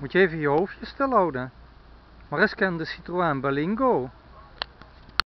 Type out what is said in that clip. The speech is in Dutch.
Moet je even je hoofdje stil houden. Maar eens ken de Citroën Berlingo.